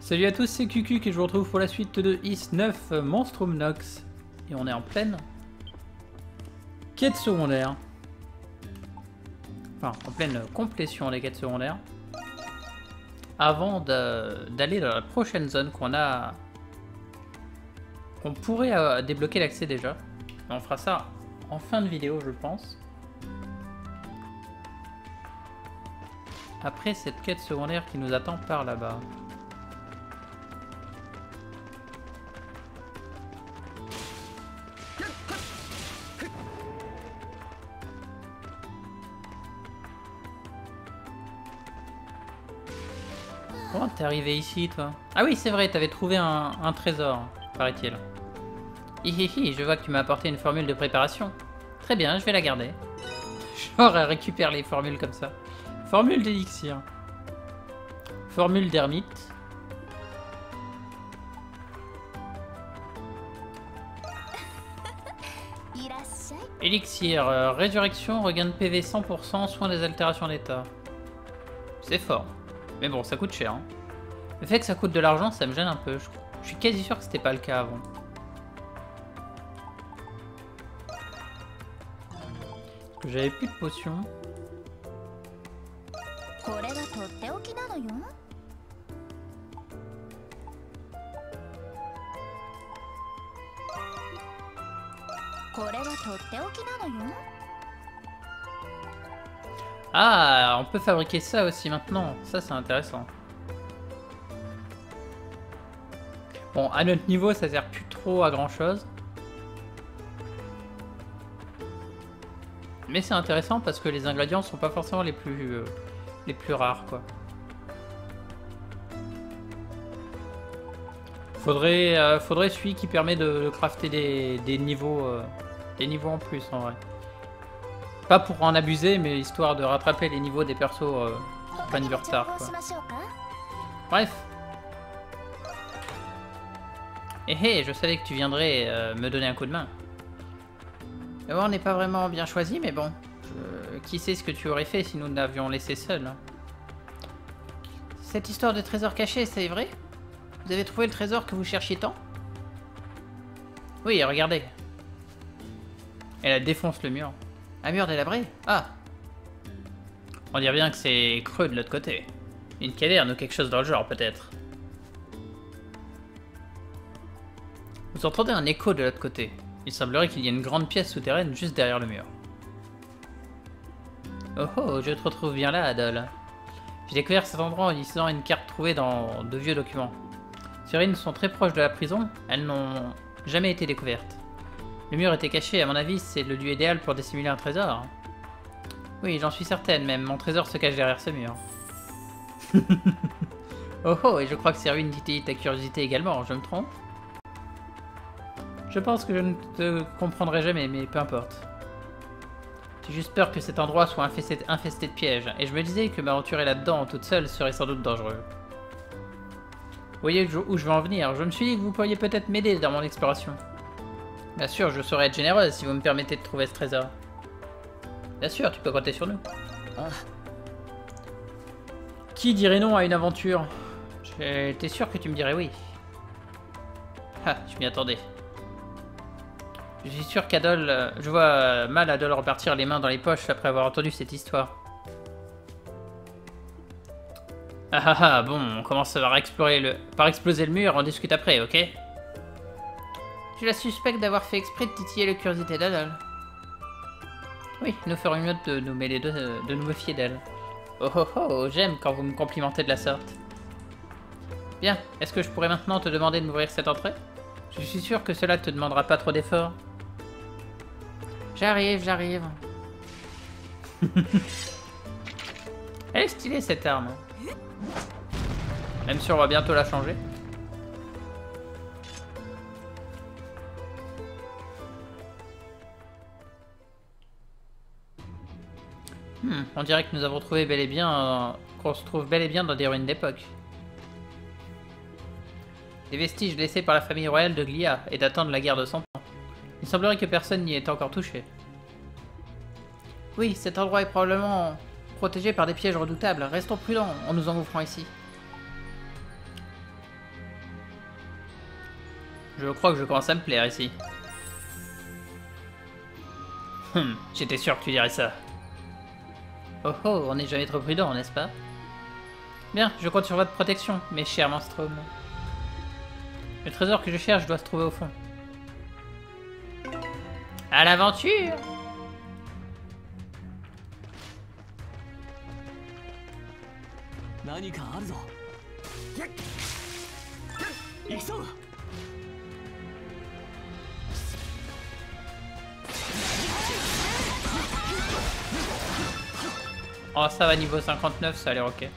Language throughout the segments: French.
Salut à tous, c'est QQ et je vous retrouve pour la suite de Ys 9 Monstrum Nox. Et on est en pleine quête secondaire. Enfin, en pleine complétion des quêtes secondaires. Avant d'aller dans la prochaine zone qu'on pourrait débloquer l'accès déjà. On fera ça en fin de vidéo, je pense. Après cette quête secondaire qui nous attend par là-bas. Comment t'es arrivé ici, toi? Ah oui, c'est vrai, t'avais trouvé un trésor, paraît-il. Hihihi, je vois que tu m'as apporté une formule de préparation. Très bien, je vais la garder. Genre, elle récupère les formules comme ça. Formule d'élixir. Formule d'ermite. Élixir, résurrection, regain de PV 100%, soin des altérations d'état. C'est fort. Mais bon, ça coûte cher. Hein. Le fait que ça coûte de l'argent, ça me gêne un peu. Je suis quasi sûr que c'était pas le cas avant. Parce que j'avais plus de potions. Ah, on peut fabriquer ça aussi maintenant. Ça, c'est intéressant. Bon, à notre niveau, ça sert plus trop à grand chose. Mais c'est intéressant parce que les ingrédients sont pas forcément les plus rares, quoi. Faudrait celui qui permet de crafter des niveaux en plus, en vrai. Pas pour en abuser, mais histoire de rattraper les niveaux des persos plein de retard, quoi. Bref. Je savais que tu viendrais me donner un coup de main. On n'est pas vraiment bien choisi, mais bon. Qui sait ce que tu aurais fait si nous l'avions laissé seul. Hein. Cette histoire de trésor caché, c'est vrai? Vous avez trouvé le trésor que vous cherchiez tant? Oui, regardez. Elle défonce le mur. Un mur délabré? Ah! On dirait bien que c'est creux de l'autre côté. Une caverne ou quelque chose dans le genre, peut-être. Vous entendez un écho de l'autre côté. Il semblerait qu'il y ait une grande pièce souterraine juste derrière le mur. Oh oh, je te retrouve bien là, Adol. J'ai découvert cet endroit en utilisant une carte trouvée dans de vieux documents. Ces ruines sont très proches de la prison, elles n'ont jamais été découvertes. Le mur était caché, à mon avis, c'est le lieu idéal pour dissimuler un trésor. Oui, j'en suis certaine même, mon trésor se cache derrière ce mur. Oh oh, et je crois que ces ruines titillent ta curiosité également, je me trompe? Je pense que je ne te comprendrai jamais, mais peu importe. J'ai juste peur que cet endroit soit infesté de pièges, et je me disais que m'aventurer là-dedans toute seule serait sans doute dangereux. Vous voyez où je veux en venir, je me suis dit que vous pourriez peut-être m'aider dans mon exploration. Bien sûr, je saurais être généreuse si vous me permettez de trouver ce trésor. Bien sûr, tu peux compter sur nous. Ah. Qui dirait non à une aventure? J'étais sûr que tu me dirais oui. Ah, je m'y attendais. Je suis sûr qu'Adol... je vois mal Adol repartir les mains dans les poches après avoir entendu cette histoire. Bon, on commence par exploser le mur, on discute après, ok? Je la suspecte d'avoir fait exprès de titiller la curiosité d'Adol. Oui, nous ferons une note de nous mêler de nous méfier d'elle. Oh oh oh, j'aime quand vous me complimentez de la sorte. Bien, est-ce que je pourrais maintenant te demander de m'ouvrir cette entrée? Je suis sûr que cela te demandera pas trop d'efforts. J'arrive. Elle est stylée cette arme. Même si on va bientôt la changer. On dirait que nous avons trouvé bel et bien... qu'on se trouve bel et bien dans des ruines d'époque. Des vestiges laissés par la famille royale de Glia et datant de la guerre de 100 ans. Il semblerait que personne n'y ait encore touché. Oui, cet endroit est probablement protégé par des pièges redoutables. Restons prudents en nous engouffrant ici. Je crois que je commence à me plaire ici. J'étais sûr que tu dirais ça. Oh oh, on n'est jamais trop prudent, n'est-ce pas? Bien, je compte sur votre protection, mes chers Monstrum. Le trésor que je cherche doit se trouver au fond. À l'aventure! Oh, ça va, niveau 59, ça a l'air ok.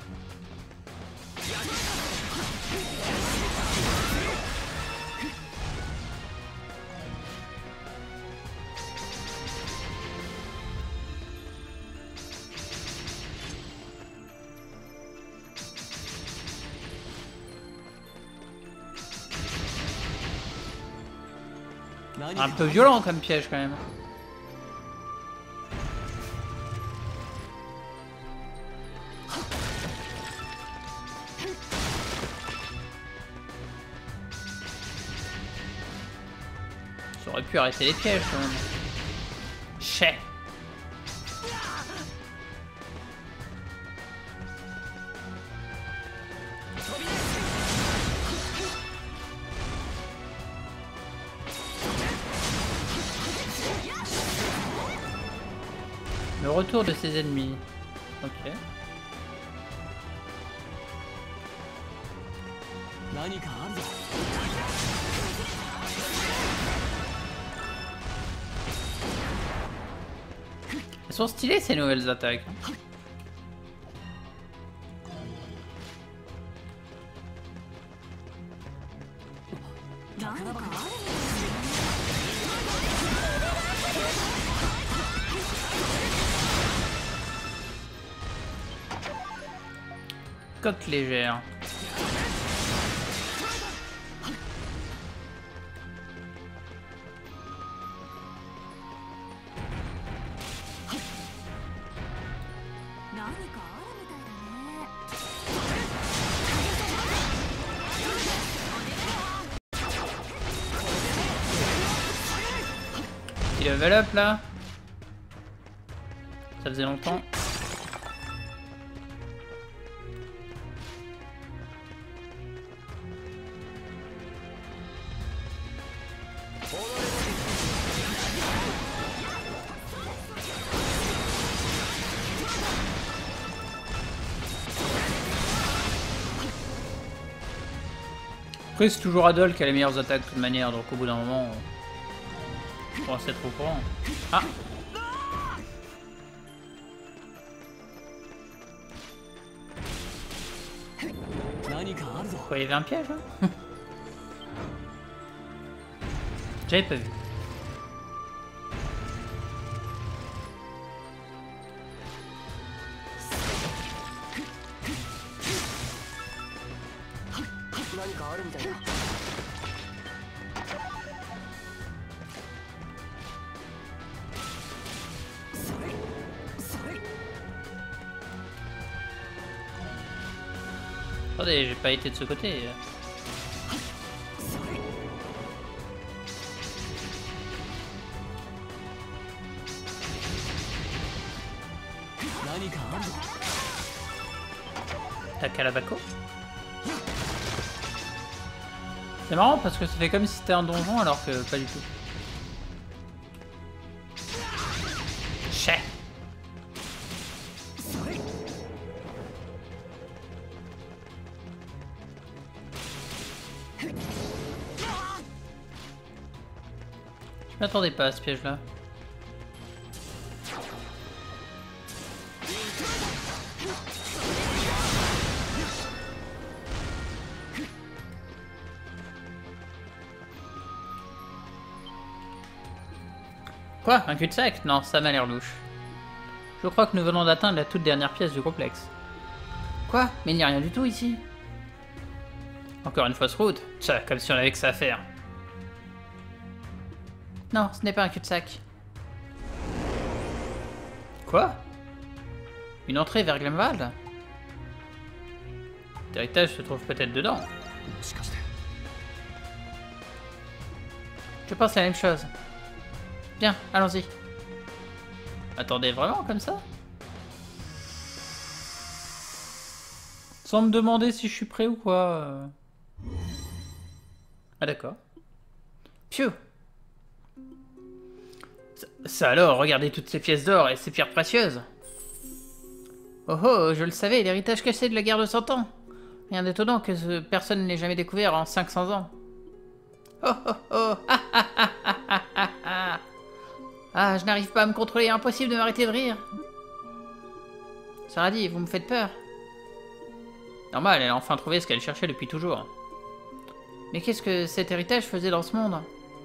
Un peu violent comme piège quand même. Ça aurait pu arrêter les pièges quand même. Chais. Le retour de ses ennemis. Ok. Elles sont stylées ces nouvelles attaques. Coque légère. Petit level up là. Ça faisait longtemps. Après c'est toujours Adol qui a les meilleures attaques de toute manière, donc au bout d'un moment on pourra s'être au courant. Ah! Pourquoi il y avait un piège là? J'avais pas vu. Attendez, j'ai pas été de ce côté. Takalabako. C'est marrant parce que ça fait comme si c'était un donjon alors que pas du tout. Chais. Je m'attendais pas à ce piège là. Quoi? Un cul-de-sac? Non, ça m'a l'air louche. Je crois que nous venons d'atteindre la toute dernière pièce du complexe. Quoi? Mais il n'y a rien du tout ici. Encore une fausse route? Tcha, comme si on avait que ça à faire. Non, ce n'est pas un cul-de-sac. Quoi? Une entrée vers Glemwald? L'héritage se trouve peut-être dedans. Je pense la même chose. Bien, allons-y. Attendez, vraiment comme ça? Sans me demander si je suis prêt ou quoi. Ah d'accord. Phew. Ça alors, regardez toutes ces pièces d'or et ces pierres précieuses. Oh oh, je le savais, l'héritage caché de la guerre de 100 ans. Rien d'étonnant que personne n'ait jamais découvert en 500 ans. Oh oh oh. Ah ah ah ah ah ah ah. Ah, je n'arrive pas à me contrôler, impossible de m'arrêter de rire. Saradi, vous me faites peur. Normal, elle a enfin trouvé ce qu'elle cherchait depuis toujours. Mais qu'est-ce que cet héritage faisait dans ce monde?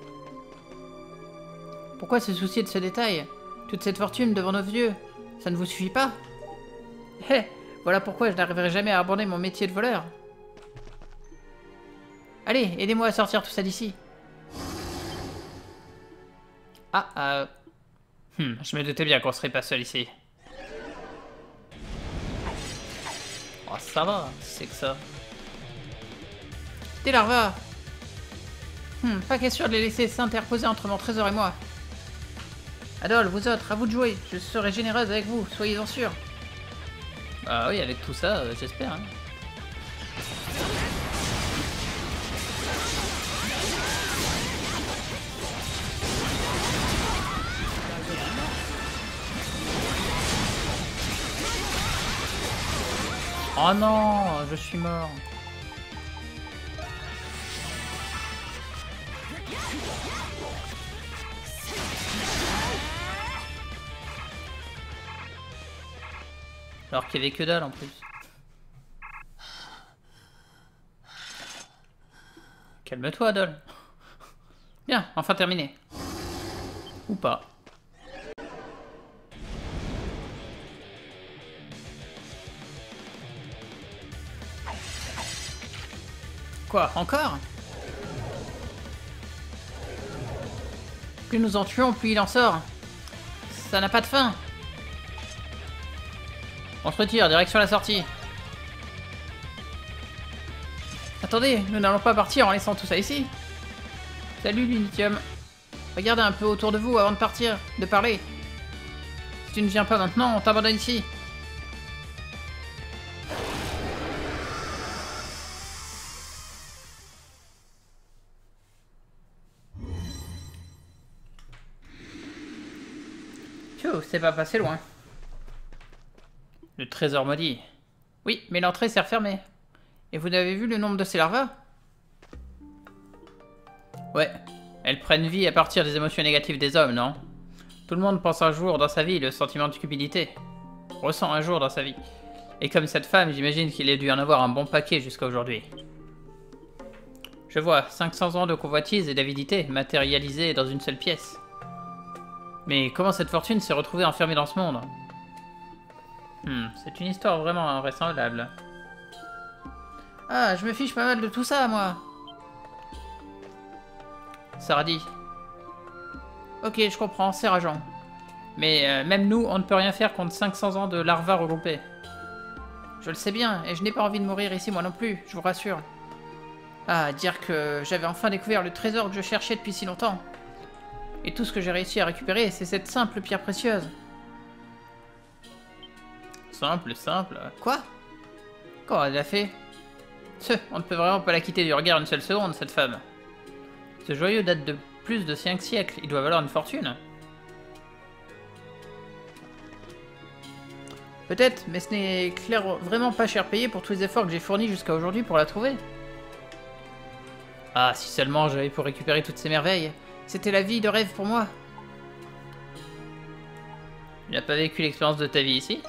Pourquoi se soucier de ce détail? Toute cette fortune devant nos yeux, ça ne vous suffit pas? Hé, voilà pourquoi je n'arriverai jamais à abandonner mon métier de voleur. Allez, aidez-moi à sortir tout ça d'ici. Ah, je me doutais bien qu'on serait pas seul ici. Oh, ça va, c'est que ça. Des larvas. Pas question de les laisser s'interposer entre mon trésor et moi. Adol, vous autres, à vous de jouer. Je serai généreuse avec vous, soyez-en sûrs. Bah oui, avec tout ça, j'espère. Hein. Oh non, je suis mort. Alors qu'il y avait que dalle en plus. Calme-toi, Adol. Bien, enfin terminé. Ou pas. Quoi, encore? Plus nous en tuons, plus il en sort. Ça n'a pas de fin. On se retire, direction la sortie. Attendez, nous n'allons pas partir en laissant tout ça ici. Salut l'Unitium. Regardez un peu autour de vous avant de partir, de parler. Si tu ne viens pas maintenant, on t'abandonne ici. Phew, c'est pas passé loin. Le trésor maudit. Oui, mais l'entrée s'est refermée. Et vous avez vu le nombre de ces larvas? Ouais, elles prennent vie à partir des émotions négatives des hommes, non? Tout le monde pense un jour dans sa vie le sentiment de cupidité. Ressent un jour dans sa vie. Et comme cette femme, j'imagine qu'il a dû en avoir un bon paquet jusqu'à aujourd'hui. Je vois, 500 ans de convoitise et d'avidité matérialisés dans une seule pièce. Mais comment cette fortune s'est retrouvée enfermée dans ce monde? C'est une histoire vraiment invraisemblable. Ah, je me fiche pas mal de tout ça, moi. Saradi. Ok, je comprends, c'est rageant. Mais même nous, on ne peut rien faire contre 500 ans de larvas regroupés. Je le sais bien, et je n'ai pas envie de mourir ici moi non plus, je vous rassure. Ah, dire que j'avais enfin découvert le trésor que je cherchais depuis si longtemps. Et tout ce que j'ai réussi à récupérer, c'est cette simple pierre précieuse. Simple. Quoi? Comment elle l'a fait? On ne peut vraiment pas la quitter du regard une seule seconde, cette femme. Ce joyau date de plus de 5 siècles, il doit valoir une fortune. Peut-être, mais ce n'est vraiment pas cher payé pour tous les efforts que j'ai fournis jusqu'à aujourd'hui pour la trouver. Ah, si seulement j'avais pu récupérer toutes ces merveilles. C'était la vie de rêve pour moi. Tu n'as pas vécu l'expérience de ta vie ici?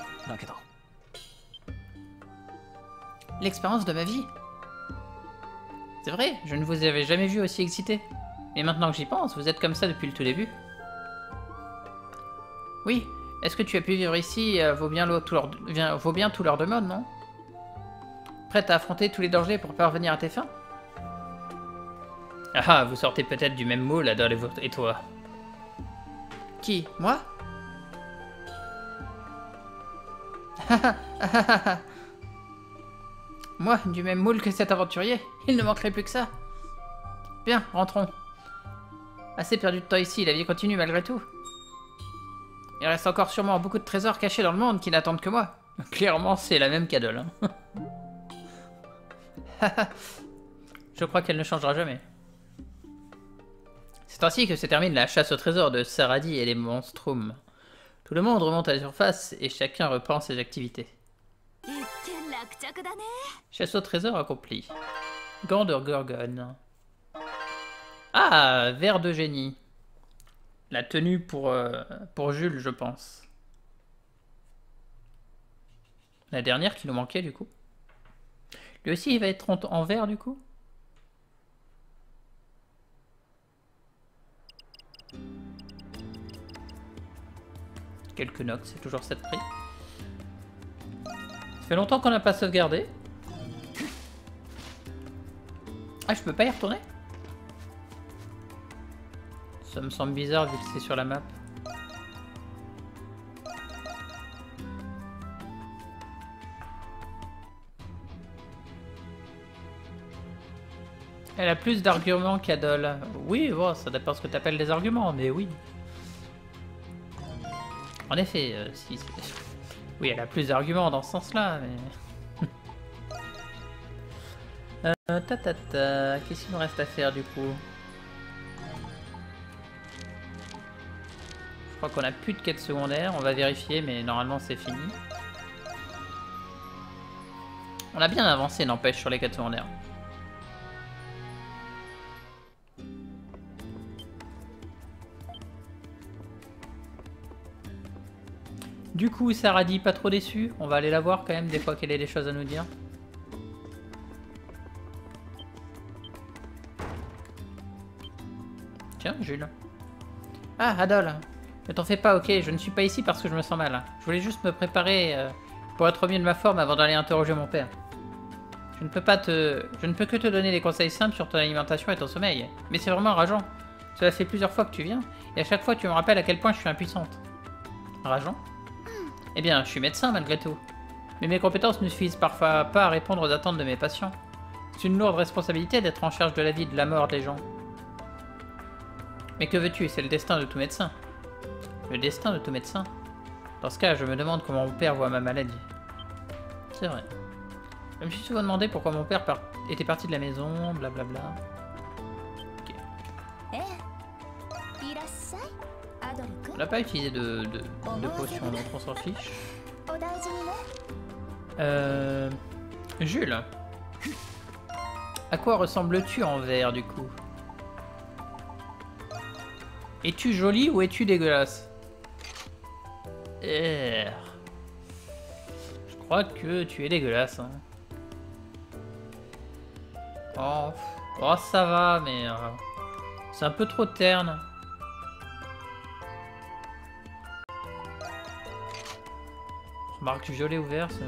L'expérience de ma vie? C'est vrai, je ne vous avais jamais vu aussi excité. Mais maintenant que j'y pense, vous êtes comme ça depuis le tout début. Oui, est-ce que tu as pu vivre ici vaut bien tout leur demande, non? Prête à affronter tous les dangers pour parvenir à tes fins? Ah, vous sortez peut-être du même moule, Adol et toi. Qui? Moi? Moi, du même moule que cet aventurier? Il ne manquerait plus que ça. Bien, rentrons. Assez perdu de temps ici, la vie continue malgré tout. Il reste encore sûrement beaucoup de trésors cachés dans le monde qui n'attendent que moi. Clairement, c'est la même qu'Adol. Hein. Je crois qu'elle ne changera jamais. C'est ainsi que se termine la chasse au trésor de Saradi et les monstrums. Tout le monde remonte à la surface et chacun reprend ses activités. Chasse au trésor accomplie. Gant de Gorgone. Ah, verre de génie. La tenue pour Jules, je pense. La dernière qui nous manquait, du coup. Lui aussi, il va être en vert, du coup. Quelques notes, c'est toujours 7 prix. Ça fait longtemps qu'on n'a pas sauvegardé. Ah, je peux pas y retourner? Ça me semble bizarre vu que c'est sur la map. Elle a plus d'arguments qu'Adol. Oui, bon, ça dépend ce que tu appelles des arguments, mais oui. En effet, si... Oui, elle a plus d'arguments dans ce sens-là, mais... Qu'est-ce qu'il nous reste à faire, du coup? Je crois qu'on a plus de quête secondaire. On va vérifier, mais normalement, c'est fini. On a bien avancé, n'empêche, sur les quêtes secondaires. Du coup, Saradi, pas trop déçu. On va aller la voir quand même, des fois qu'elle ait des choses à nous dire. Tiens, Jules. Ah, Adol. Ne t'en fais pas, ok, je ne suis pas ici parce que je me sens mal. Je voulais juste me préparer pour être au mieux de ma forme avant d'aller interroger mon père. Je ne peux que te donner des conseils simples sur ton alimentation et ton sommeil. Mais c'est vraiment rageant. Cela fait plusieurs fois que tu viens, et à chaque fois tu me rappelles à quel point je suis impuissante. Rageant? Eh bien, je suis médecin malgré tout. Mais mes compétences ne suffisent parfois pas à répondre aux attentes de mes patients. C'est une lourde responsabilité d'être en charge de la vie et de la mort des gens. Mais que veux-tu? C'est le destin de tout médecin. Le destin de tout médecin? Dans ce cas, je me demande comment mon père voit ma maladie. C'est vrai. Je me suis souvent demandé pourquoi mon père était parti de la maison, blablabla. Ok. On n'a pas utilisé de potion, donc on s'en fiche. Jules. À quoi ressembles-tu en vert, du coup? Es-tu jolie ou es-tu dégueulasse? Je crois que tu es dégueulasse. Hein. Oh, ça va, mais c'est un peu trop terne. Remarque du violet ouvert, c'est...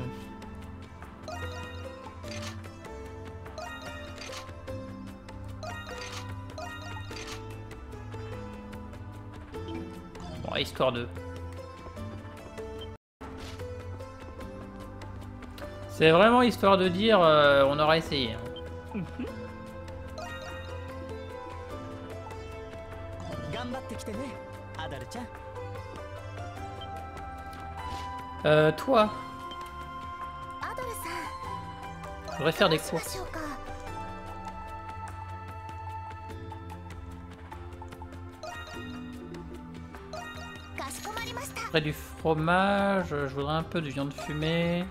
Bon, histoire de... C'est vraiment histoire de dire, on aura essayé. Toi. Je voudrais faire des courses. Je voudrais du fromage, je voudrais un peu de viande fumée.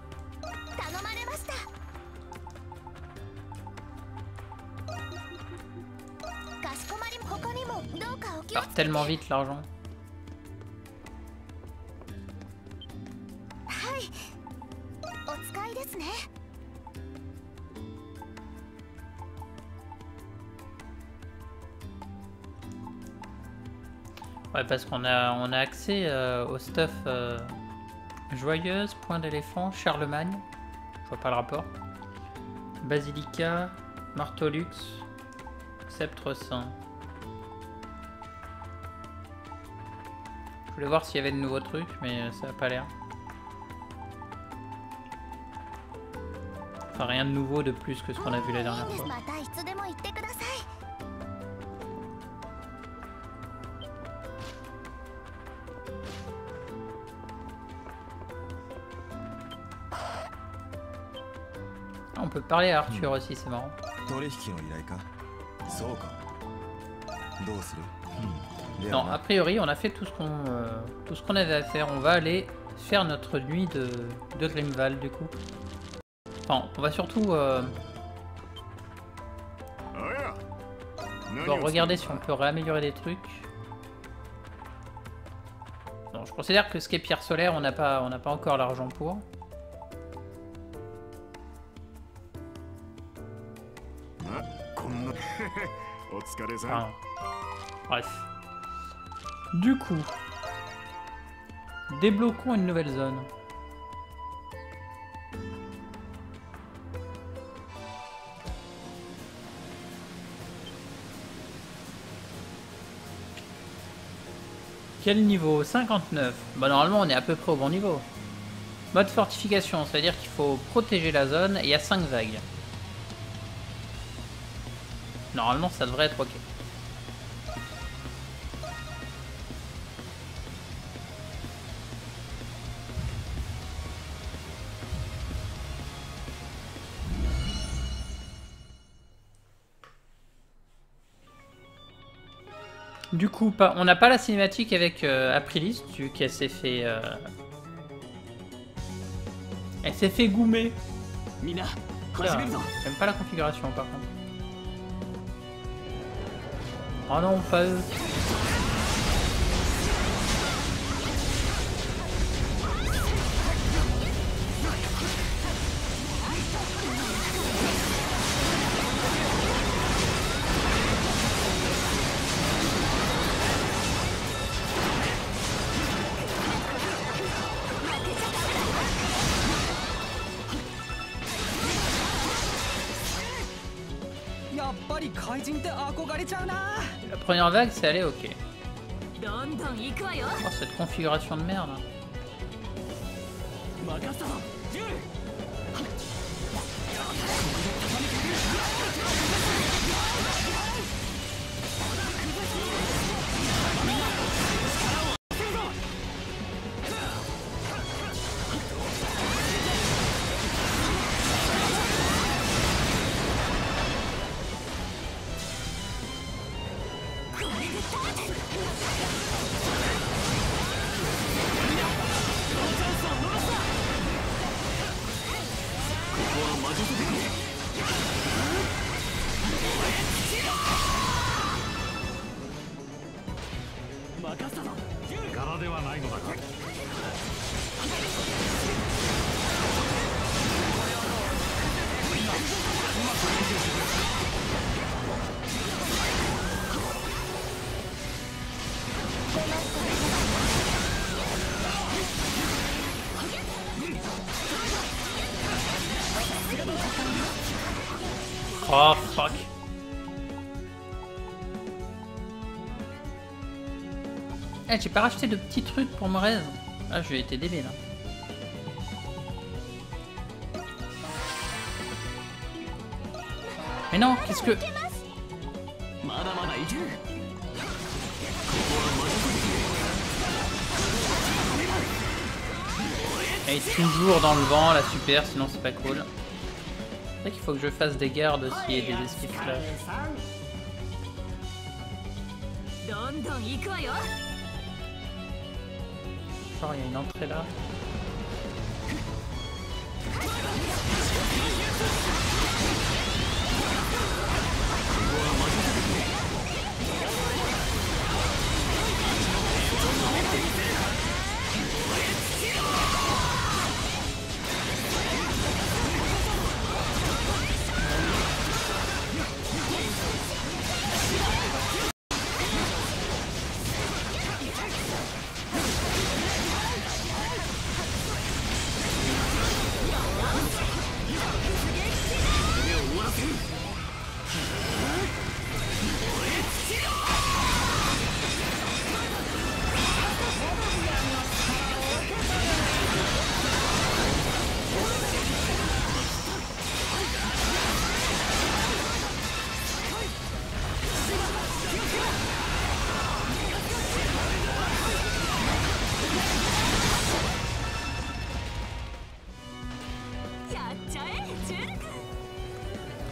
Ça part tellement vite l'argent. Ouais, parce qu'on a accès au stuff joyeuse, point d'éléphant, Charlemagne. Je vois pas le rapport. Basilica, marteau luxe, sceptre saint. Je voulais voir s'il y avait de nouveaux trucs, mais ça n'a pas l'air. Enfin, rien de nouveau de plus que ce qu'on a vu la dernière fois. on peut parler à Arthur aussi, c'est marrant. Non, a priori, on a fait tout ce qu'on avait à faire. On va aller faire notre nuit de Grimval, du coup. Enfin, on va surtout regarder si on peut réaméliorer des trucs. Non, je considère que ce qui est pierre solaire, on n'a pas encore l'argent pour. Enfin, bref. Du coup, débloquons une nouvelle zone. Quel niveau? 59. Bah normalement on est à peu près au bon niveau. Mode fortification, c'est-à-dire qu'il faut protéger la zone et il y a 5 vagues. Normalement ça devrait être ok. Du coup, on n'a pas la cinématique avec Aprilis, vu qu'elle s'est fait... Elle s'est fait goumer. J'aime pas la configuration par contre. Oh non, pas eux. La première vague, c'est allé ok. Oh, cette configuration de merde. Oh fuck. Eh, j'ai pas racheté de petits trucs pour Morez. Ah, j'ai été débile. Mais non, qu'est-ce que... Elle est toujours dans le vent, là, super, sinon c'est pas cool. C'est vrai qu'il faut que je fasse des gardes aussi et des esquives flash. Genre, il y a une entrée là.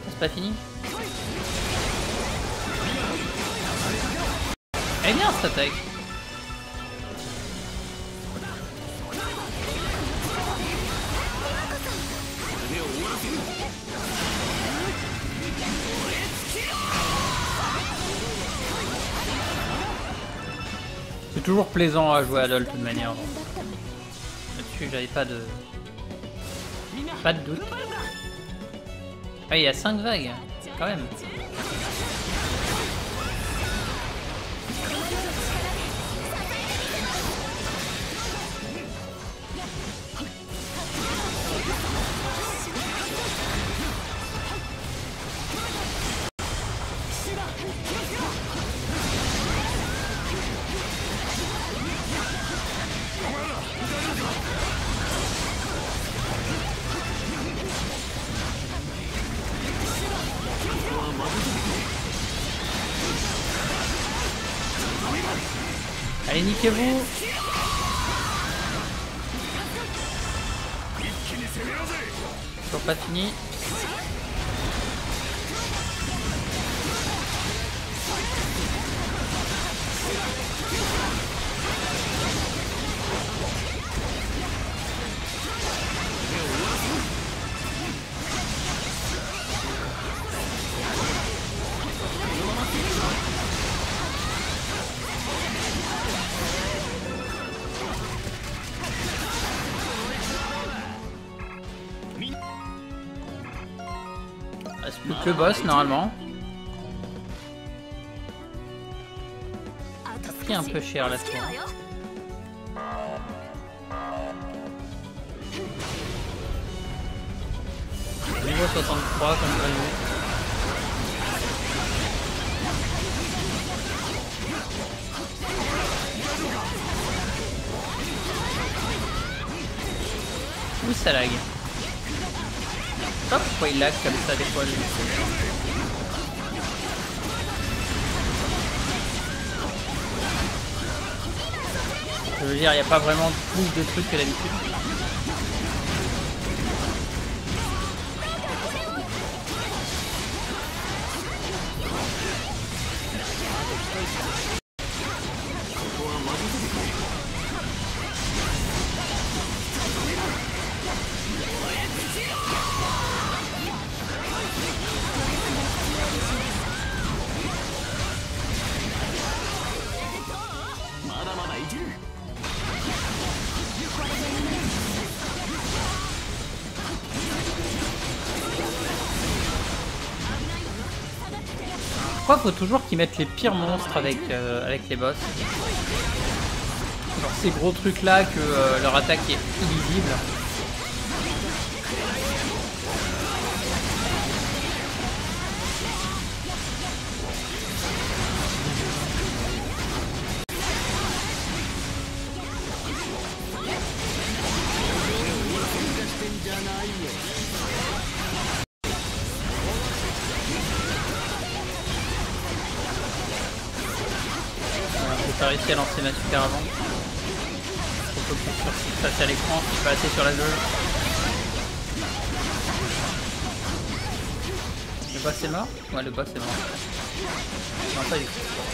C'est pas fini? Elle est bien cette attaque. C'est toujours plaisant à jouer à LoL de toute manière. Là-dessus, j'avais pas de doute. Ah, il y a 5 vagues, quand même. Allez, niquez-vous! Toujours pas fini. Reste plus que le boss normalement. Ça a pris un peu cher là-dessus. Niveau 63 comme prévu. Où ça lag? Pourquoi il lag comme ça des fois lui. Je veux dire, il n'y a pas vraiment plus de trucs que d'habitude. Pourquoi faut toujours qu'ils mettent les pires monstres avec les boss? Genre ces gros trucs là que leur attaque est illisible. J'ai pas réussi à lancer ma super avant. Faut que je passe à l'écran, je suis pas assez sur la jauge. Le boss est mort? Ouais, le boss est mort. Non, pas du tout.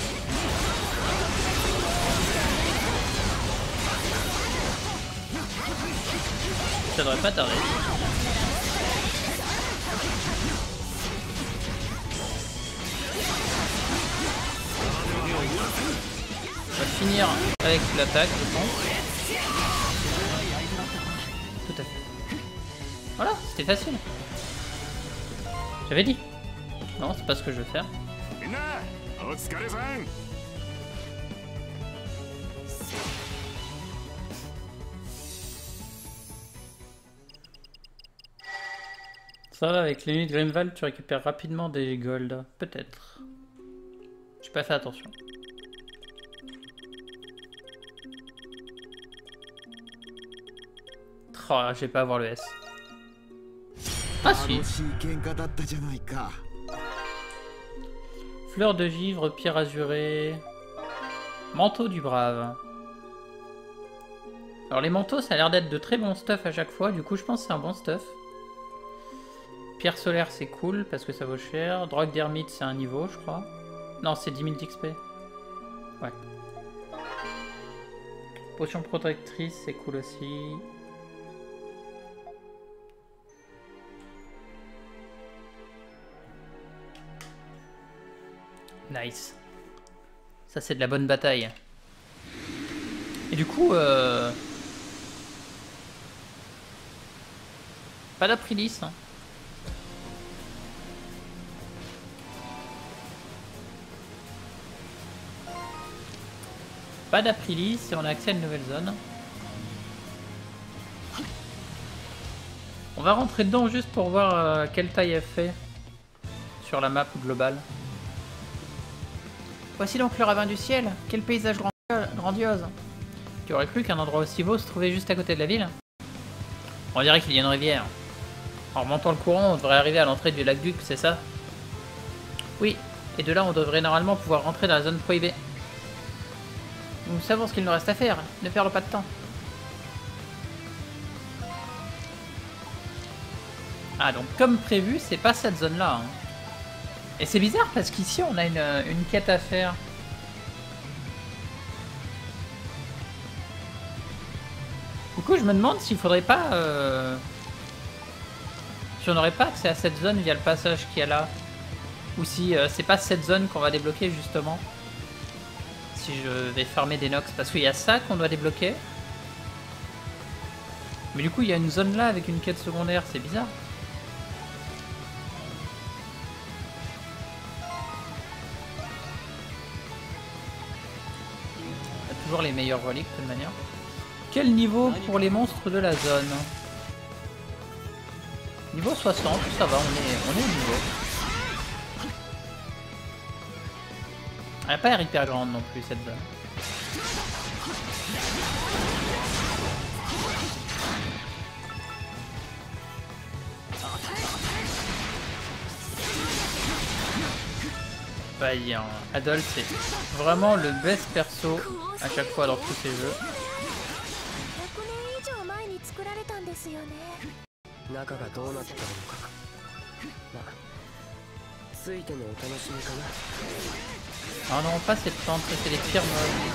Ça devrait pas tarder. On va finir avec l'attaque, je pense. Tout à fait. Voilà, c'était facile. J'avais dit. Non, c'est pas ce que je veux faire. Ça va, avec les nuits de Grimval, tu récupères rapidement des gold. Peut-être. J'ai pas fait attention. Oh, je vais pas avoir le S. Ah si. Fleur de givre, pierre azurée. Manteau du brave. Alors les manteaux, ça a l'air d'être de très bons stuff à chaque fois. Du coup, je pense que c'est un bon stuff. Pierre solaire c'est cool parce que ça vaut cher. Drogue d'ermite c'est un niveau je crois. Non c'est 10 000 d'XP. Ouais. Potion protectrice c'est cool aussi. Nice. Ça c'est de la bonne bataille. Et du coup pas d'Aprilis hein. Pas d'Aprilis et on a accès à une nouvelle zone. On va rentrer dedans juste pour voir quelle taille elle fait sur la map globale. Voici donc le ravin du ciel. Quel paysage grandiose. Tu aurais cru qu'un endroit aussi beau se trouvait juste à côté de la ville? On dirait qu'il y a une rivière. En remontant le courant, on devrait arriver à l'entrée du lac Duc, c'est ça? Oui, et de là on devrait normalement pouvoir rentrer dans la zone prohibée. Nous savons ce qu'il nous reste à faire, ne perdons pas de temps. Ah donc comme prévu, c'est pas cette zone là. Hein. Et c'est bizarre parce qu'ici on a une quête à faire. Du coup je me demande s'il faudrait pas... si on n'aurait pas accès à cette zone via le passage qu'il y a là. Ou si c'est pas cette zone qu'on va débloquer justement. Si je vais farmer des nox. Parce qu'il y a ça qu'on doit débloquer. Mais du coup il y a une zone là avec une quête secondaire, c'est bizarre. Toujours les meilleurs reliques de toute manière. Quel niveau pour les monstres de la zone? Niveau 60, ça va, on est au niveau. Elle n'a pas l'air hyper grande non plus cette zone. Vaillant. Adol c'est vraiment le best perso à chaque fois dans tous ces jeux. Ah non, pas cette plante, c'est les pires mobs.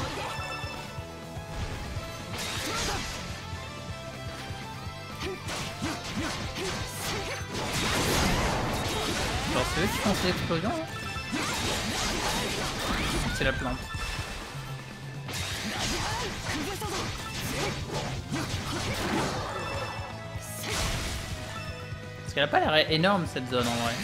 Alors c'est eux qui font ces explosions hein. C'est la plante. Parce qu'elle a pas l'air énorme cette zone en vrai.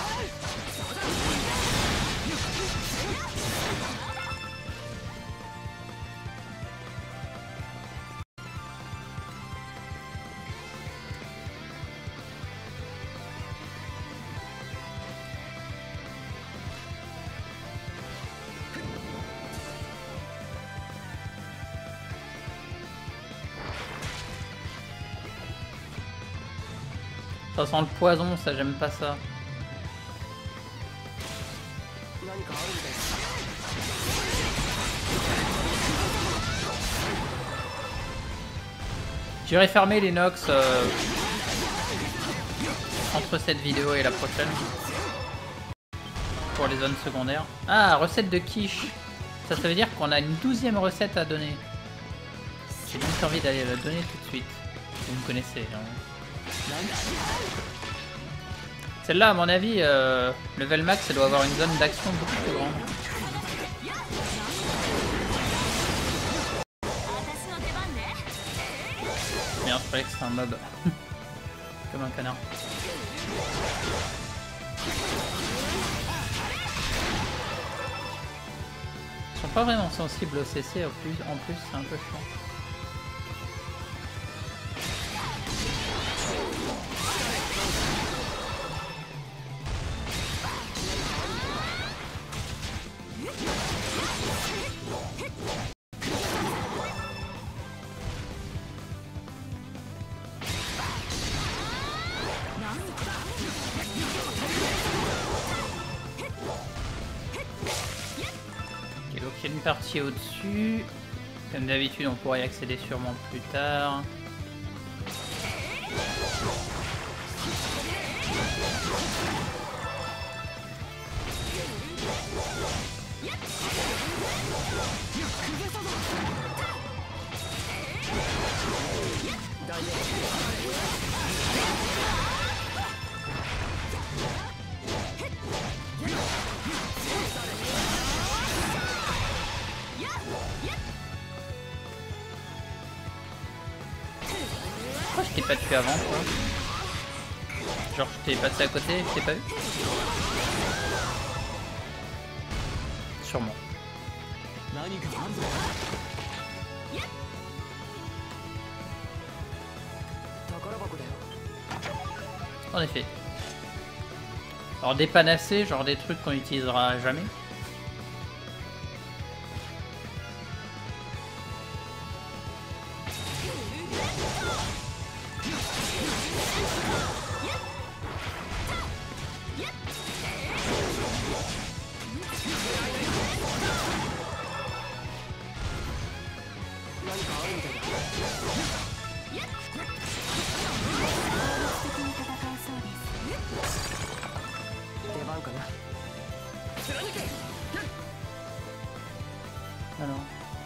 Ça sent le poison, ça j'aime pas ça. J'irai fermer les nox entre cette vidéo et la prochaine. Pour les zones secondaires. Ah, recette de quiche. Ça veut dire qu'on a une 12e recette à donner. J'ai juste envie d'aller la donner tout de suite. Vous me connaissez. Hein. Celle-là, à mon avis, level max, elle doit avoir une zone d'action beaucoup plus grande. Merde, je croyais que c'était un mob. Comme un canard. Ils sont pas vraiment sensibles au CC en plus c'est un peu chiant. Il y a une partie au-dessus. Comme d'habitude, on pourrait y accéder sûrement plus tard. Pourquoi je t'ai pas tué avant quoi? Genre je t'ai passé à côté, je t'ai pas vu? Sûrement. En effet. Alors des panacées, genre des trucs qu'on utilisera jamais. Alors.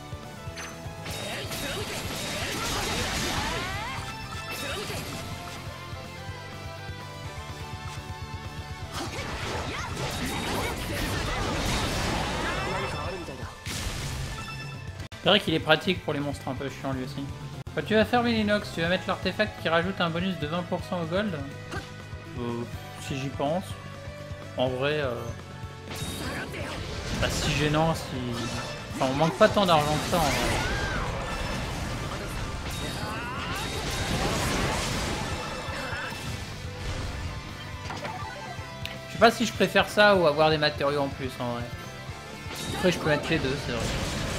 C'est vrai qu'il est pratique pour les monstres un peu chiants lui aussi. Quand tu vas fermer l'inox, tu vas mettre l'artefact qui rajoute un bonus de 20% au gold. Si j'y pense. En vrai, pas si gênant si... Enfin, on manque pas tant d'argent que ça en vrai. Je sais pas si je préfère ça ou avoir des matériaux en plus en vrai. Après je peux mettre les deux, c'est vrai.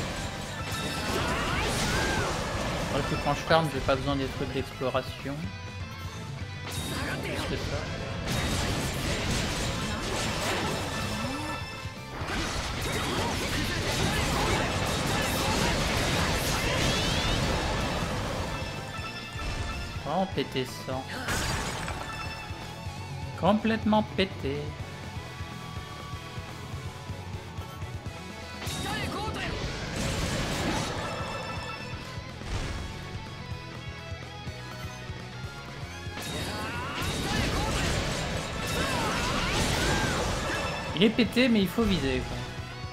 Alors que quand je farm, j'ai pas besoin des trucs d'exploration. C'est ça. Vraiment pété ça. Complètement pété. Il est pété mais il faut viser quoi.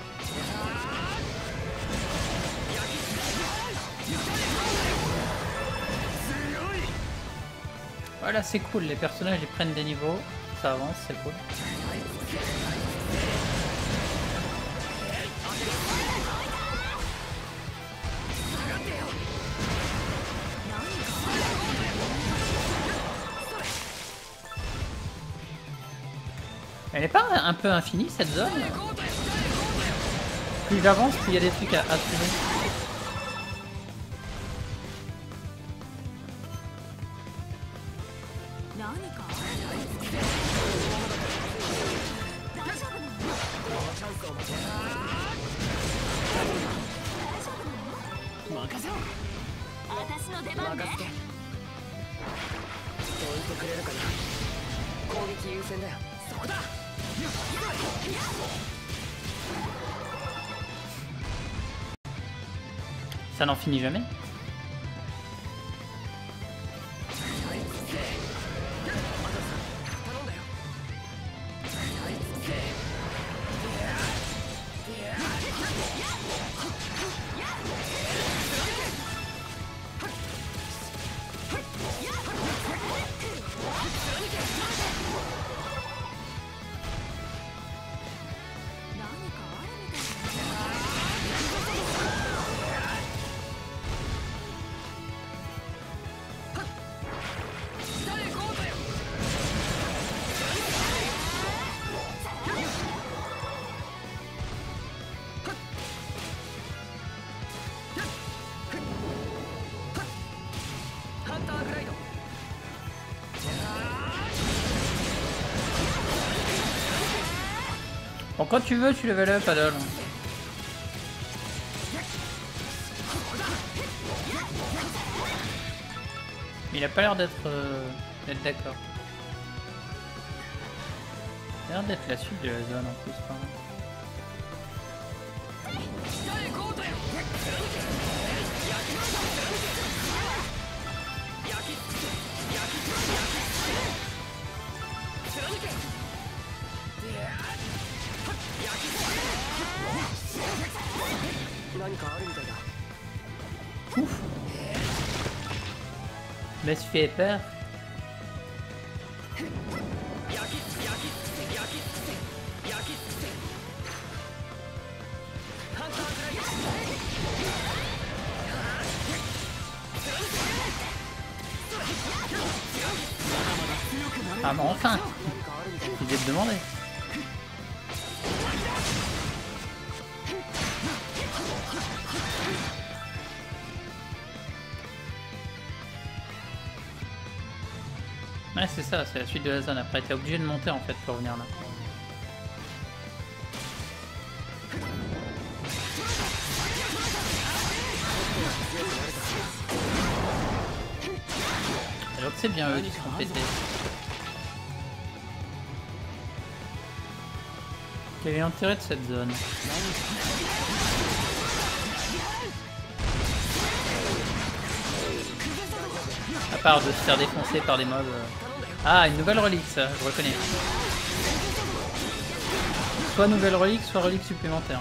Voilà, c'est cool, les personnages ils prennent des niveaux, ça avance, c'est cool. Elle est pas un peu infinie cette zone? Plus j'avance, plus il y a des trucs à trouver. Ça n'en finit jamais. Bon, quand tu veux, tu level up, Adol. Il a pas l'air d'être d'accord. Il a l'air d'être la suite de la zone en plus, par là. Ouf. Me suis fait peur. Ah mais enfin, il vient de demander. Ouais c'est ça, c'est la suite de la zone. Après t'es obligé de monter en fait pour revenir là. Alors que c'est bien eux qui se font péter. Quel est l'intérêt de cette zone? À part de se faire défoncer par des mobs. Ah, une nouvelle relique ça, je reconnais. Soit nouvelle relique, soit relique supplémentaire.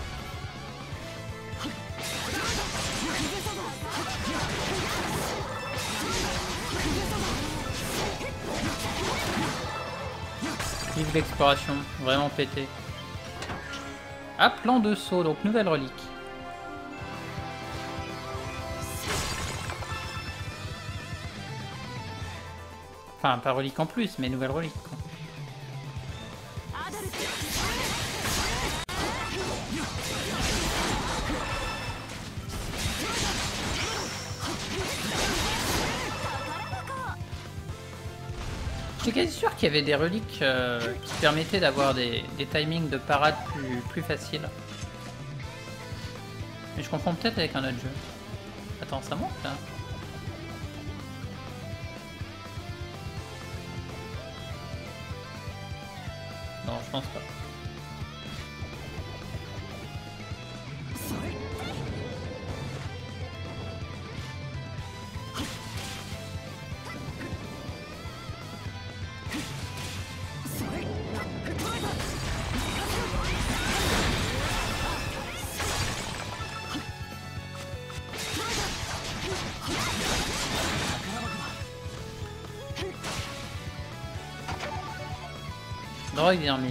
Vive l'exploration, vraiment pété. Ah, plan de saut, donc nouvelle relique. Enfin, pas relique en plus, mais nouvelle relique, quoi. J'étais quasi sûr qu'il y avait des reliques qui permettaient d'avoir des timings de parade plus faciles. Mais je confonds peut-être avec un autre jeu. Attends, ça monte là? Non, je pense pas. Drogue d'ermite.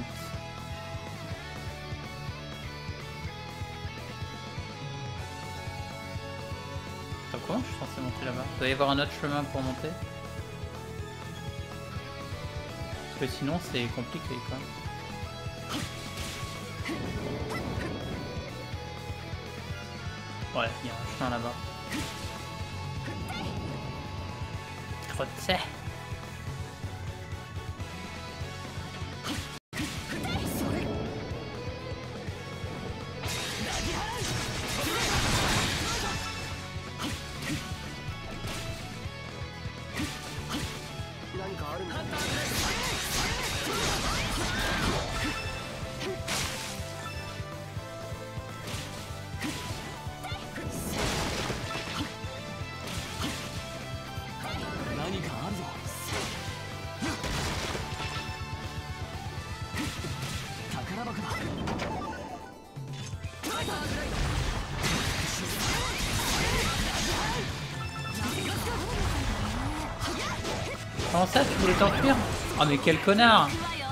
Attends, comment je suis censé monter là-bas? Il doit y avoir un autre chemin pour monter. Parce que sinon c'est compliqué quoi. Ouais, il y a un chemin là-bas. Crotte. Comment ça, tu voulais t'enfuir? Oh mais quel connard!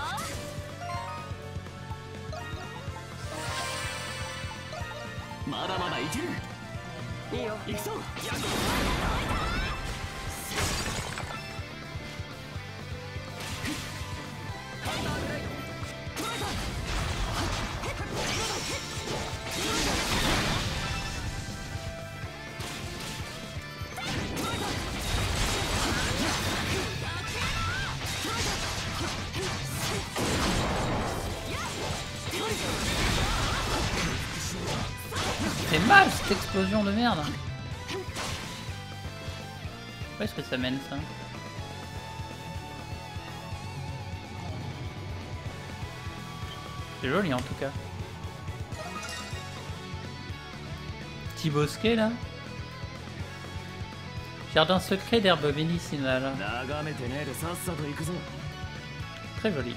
C'est mal cette explosion de merde. Où est-ce que ça mène ça? C'est joli en tout cas. Petit bosquet là. Jardin secret d'herbes médicinales. très joli.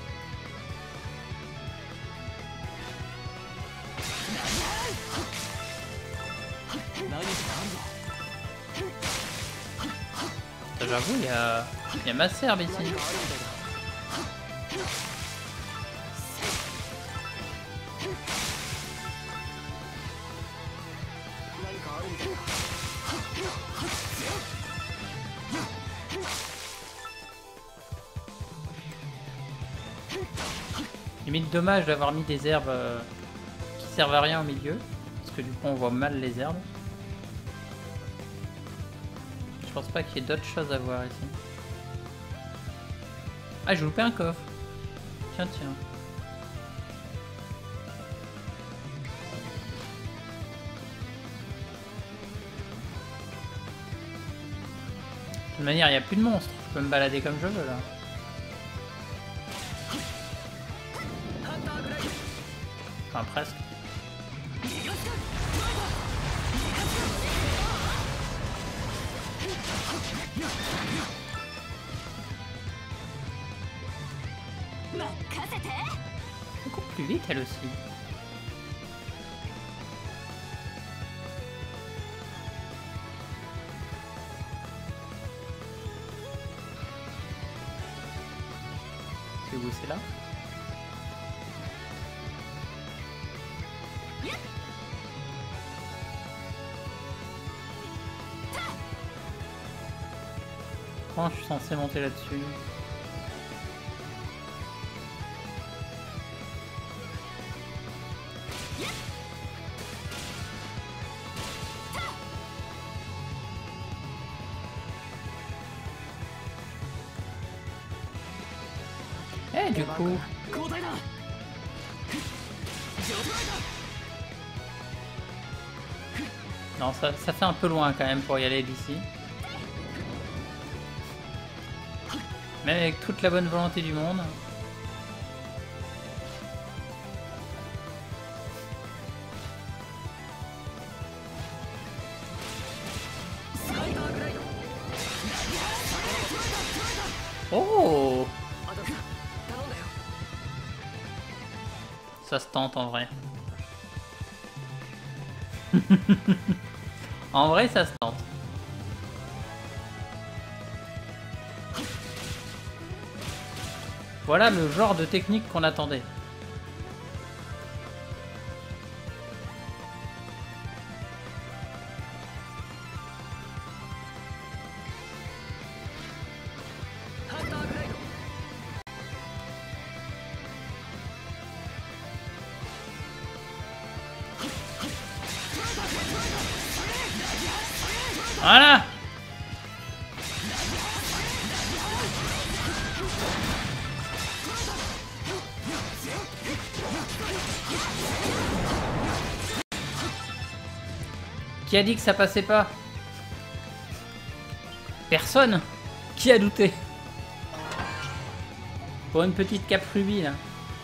J'avoue, il y a masse herbe ici. Limite dommage d'avoir mis des herbes qui servent à rien au milieu, parce que du coup on voit mal les herbes. Je pense pas qu'il y ait d'autres choses à voir ici. Ah, j'ai loupé un coffre. Tiens, tiens. De toute manière, il n'y a plus de monstres. Je peux me balader comme je veux là. Enfin, presque. Beaucoup plus vite elle aussi. C'est où, c'est là? Comment je suis censé monter là-dessus? Eh, du coup... Non, ça fait un peu loin quand même pour y aller d'ici. Même avec toute la bonne volonté du monde. Oh! Ça se tente en vrai. En vrai, ça se tente. Voilà le genre de technique qu'on attendait. Voilà! Qui a dit que ça passait pas? Personne? Qui a douté? Pour une petite cape rubis là.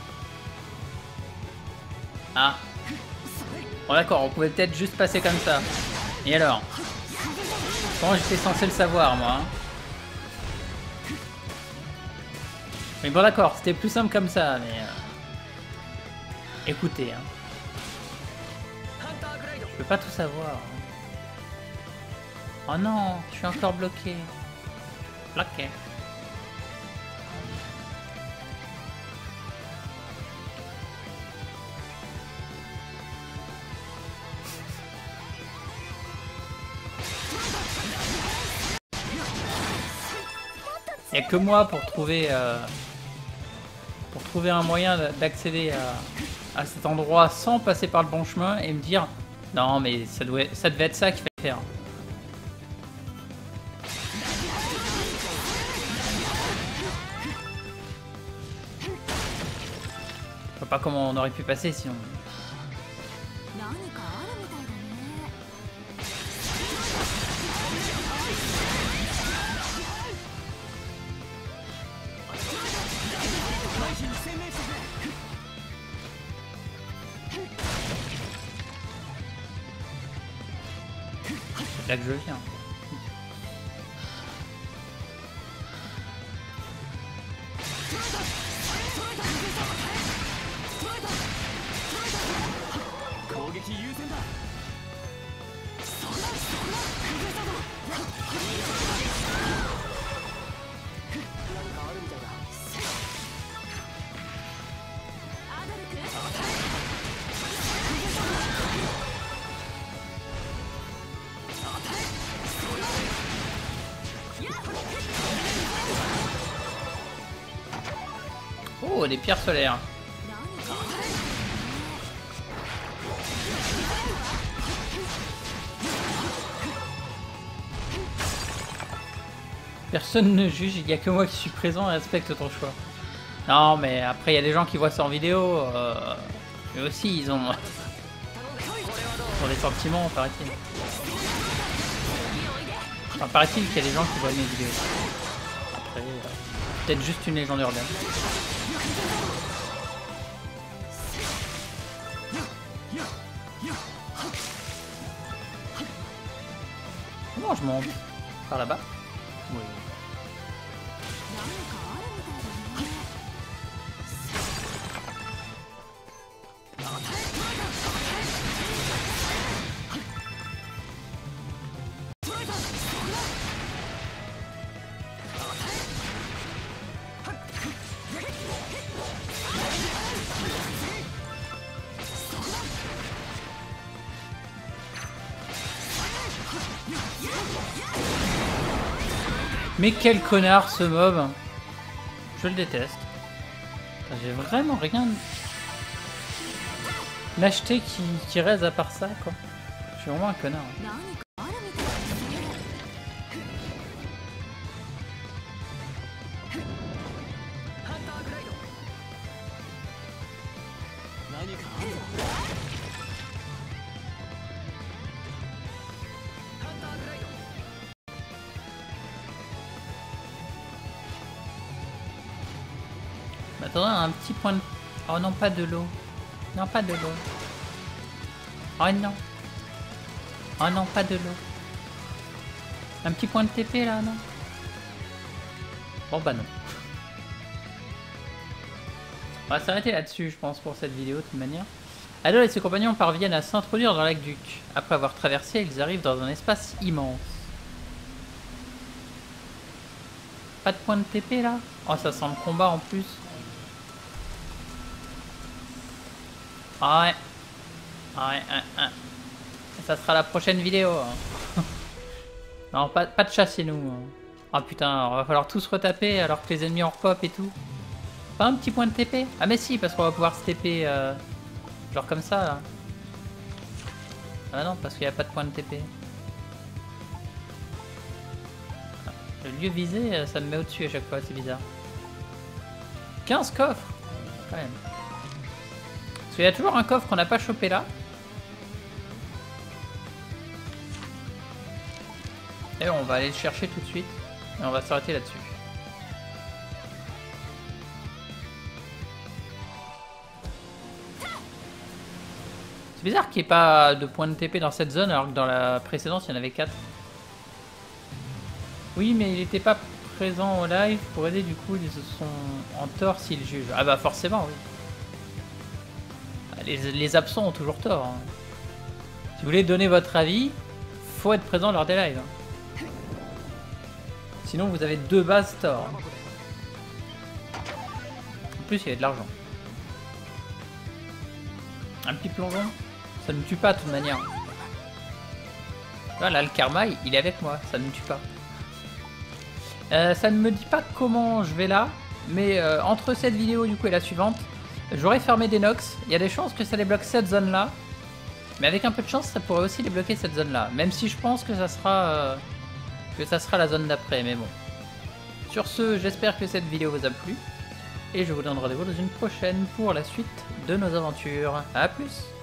Ah. Bon d'accord, on pouvait peut-être juste passer comme ça. Et alors? Comment j'étais censé le savoir moi? Mais bon d'accord, c'était plus simple comme ça, mais... Écoutez, hein. Je peux pas tout savoir. Oh non, je suis encore bloqué. Bloqué. Il n'y a que moi pour trouver un moyen d'accéder à cet endroit sans passer par le bon chemin et me dire non mais ça devait être ça qu'il fallait faire. Je vois pas comment on aurait pu passer sinon. C'est là que je viens. Oh, des pierres solaires. Personne ne juge, il n'y a que moi qui suis présent et respecte ton choix. Non, mais après, il y a des gens qui voient ça en vidéo. Eux aussi, ils ont des sentiments, paraît-il. Enfin, paraît-il qu'il y a des gens qui voient mes vidéos. Après, peut-être juste une légende urbaine. Comment je monte? Par là-bas? Oui. Mais quel connard ce mob! Je le déteste. J'ai vraiment rien l'acheter qui reste à part ça, quoi. Je suis vraiment un connard. Attends, un petit point de... Oh non, pas de l'eau. Non, pas de l'eau. Oh non. Oh non, pas de l'eau. Un petit point de TP là, non? Bon bah non. On va s'arrêter là-dessus, je pense, pour cette vidéo de toute manière. Adol et ses compagnons parviennent à s'introduire dans l'aqueduc. Après avoir traversé, ils arrivent dans un espace immense. Pas de point de TP là? Oh, ça sent le combat en plus. Ouais. Ouais. Ça sera la prochaine vidéo. Non, pas de chassez-nous. Ah putain, on va falloir tous retaper alors que les ennemis en pop et tout. Pas un petit point de TP? Ah mais si, parce qu'on va pouvoir se TP genre comme ça là. Ah non, parce qu'il n'y a pas de point de TP. Le lieu visé, ça me met au-dessus à chaque fois, c'est bizarre. 15 coffres quand même. Parce qu'il y a toujours un coffre qu'on n'a pas chopé là. Et on va aller le chercher tout de suite. Et on va s'arrêter là-dessus. C'est bizarre qu'il n'y ait pas de point de TP dans cette zone alors que dans la précédente il y en avait 4. Oui, mais il n'était pas présent au live pour aider, du coup ils se sont en tort s'ils jugent. Ah bah forcément, oui. Les absents ont toujours tort. Hein. Si vous voulez donner votre avis, faut être présent lors des lives. Hein. Sinon vous avez deux bases tort. En plus il y a de l'argent. Un petit plongeon, ça ne me tue pas de toute manière. Là le karma il est avec moi, ça ne me tue pas. Ça ne me dit pas comment je vais là, mais entre cette vidéo du coup et la suivante, j'aurais fermé des nox. Il y a des chances que ça débloque cette zone là, mais avec un peu de chance ça pourrait aussi débloquer cette zone là, même si je pense que ça sera la zone d'après, mais bon. Sur ce, j'espère que cette vidéo vous a plu, et je vous donne rendez-vous dans une prochaine pour la suite de nos aventures. A plus.